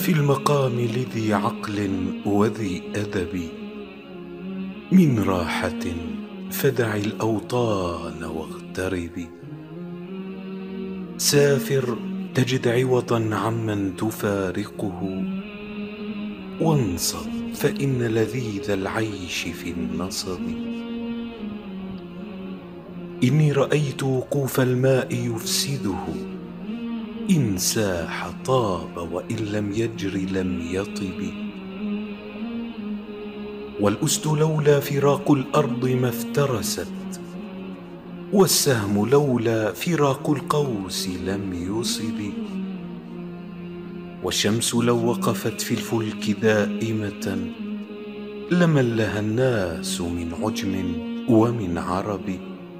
في المقام لذي عقل وذي أدب من راحة فدع الأوطان واغترب. سافر تجد عوضا عمن تفارقه، وانصب فإن لذيذ العيش في النصب. إني رأيت وقوف الماء يفسده، إن ساح طاب وإن لم يجر لم يطب. والأسد لولا فراق الأرض ما افترست، والسهم لولا فراق القوس لم يصب. والشمس لو وقفت في الفلك دائمة لملها الناس من عجم ومن عرب.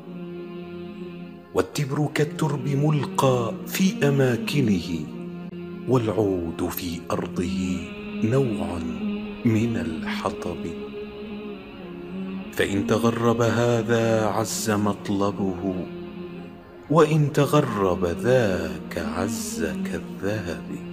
والتبر كالترب ملقى في أماكنه، والعود في أرضه نوع من الحطب. فإن تغرب هذا عز مطلبه، وإن تغرب ذاك عز كالذهب.